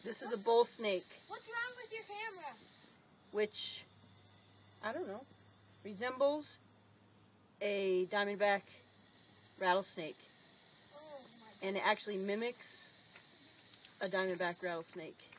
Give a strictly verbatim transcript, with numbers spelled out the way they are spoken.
This is a bull snake. What's wrong with your camera? Which, I don't know, resembles a diamondback rattlesnake. Oh my God. And it actually mimics a diamondback rattlesnake.